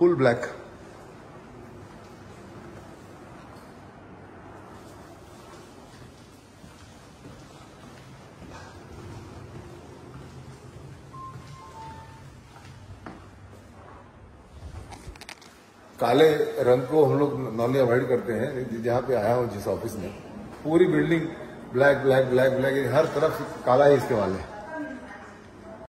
Full black. काले रंग को हम लोग नॉर्मली अवॉइड करते हैं। जहाँ पे आया हूँ जिस ऑफिस में, पूरी building black black black black, हर तरफ काला ही इस्तेमाल है।